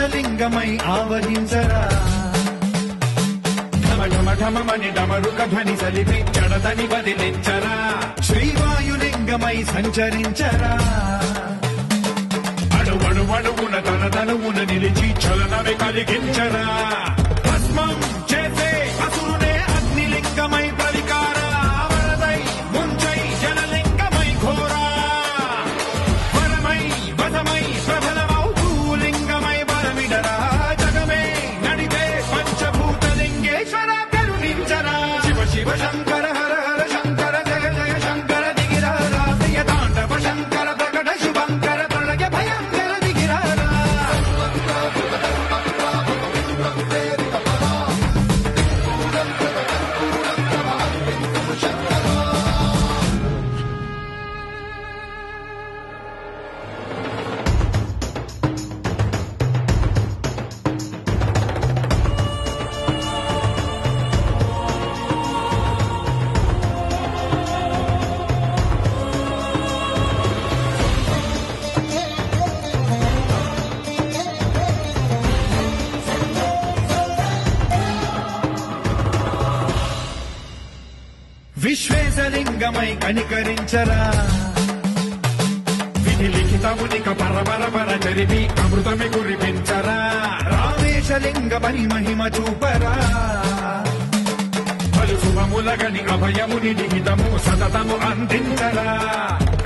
ఆకాశలింగమై ఆవహించరా ఢమఢమని డమరుక ధ్వని సలిపి జడదని వదిలించరా శ్రీవాయులింగమై సంచరించరా అడువడువున తన తనువున నిలిచి చలనమే కలిగించరా భస్మం చేసే అసురునే అగ్నిలింగమై పరికారా వరదై ముంచై జనలింగమై ఘోరా వరమై వదమై ప్రబలమౌ భూలింగమై బలమిడరా జగమే నడిపే పంచభూతలింగేశ్వర కరుణించరా శివ శివ శంకర హర హర శంకర జయ జయ శంకర దిగిరారా ప్రియ తాండవ శంకర ప్రకట శుభంకర ప్రళయ భయంకర దిగిరారా విశ్వేశలింగమై కనికరించరా విధి లిఖితమునిక పరపర జరిపి అమృతమి కురిపించరా రామేశలింగమని మహిమ చూపరా పలు శుభములగని అభయముని లిఖితము సతతము అందించరా